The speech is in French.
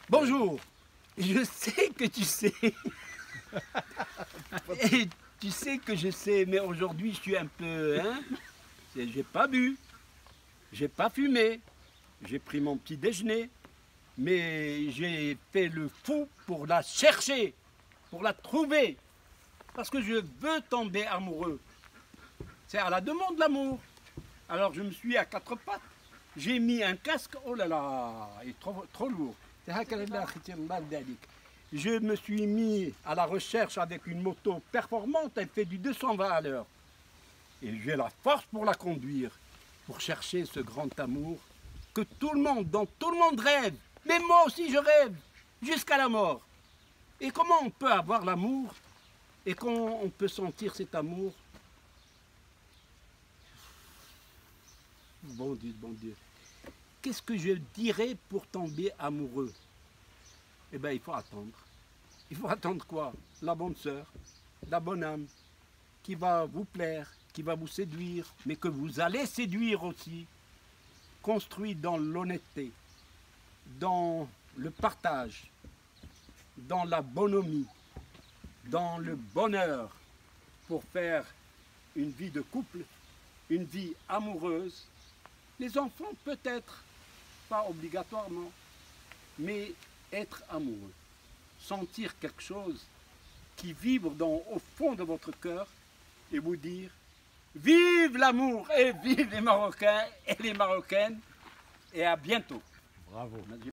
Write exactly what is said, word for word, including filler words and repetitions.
Bonjour. Je sais que tu sais. Et tu sais que je sais, mais aujourd'hui je suis un peu... Hein, j'ai pas bu, j'ai pas fumé, j'ai pris mon petit déjeuner, mais j'ai fait le fou pour la chercher, pour la trouver, parce que je veux tomber amoureux. C'est à la demande de l'amour. Alors je me suis à quatre pattes, j'ai mis un casque, oh là là, il est trop, trop lourd. Je me suis mis à la recherche avec une moto performante, elle fait du deux cent vingt à l'heure. Et j'ai la force pour la conduire, pour chercher ce grand amour que tout le monde, dont tout le monde rêve. Mais moi aussi je rêve, jusqu'à la mort. Et comment on peut avoir l'amour et comment on peut sentir cet amour? Bon Dieu, bon Dieu. Qu'est-ce que je dirais pour tomber amoureux? Eh bien, il faut attendre. Il faut attendre quoi? La bonne sœur, la bonne âme, qui va vous plaire, qui va vous séduire, mais que vous allez séduire aussi. Construit dans l'honnêteté, dans le partage, dans la bonhomie, dans le bonheur, pour faire une vie de couple, une vie amoureuse. Les enfants peut-être, pas obligatoirement, mais être amoureux, sentir quelque chose qui vibre dans, au fond de votre cœur et vous dire vive l'amour et vive les Marocains et les Marocaines et à bientôt. Bravo.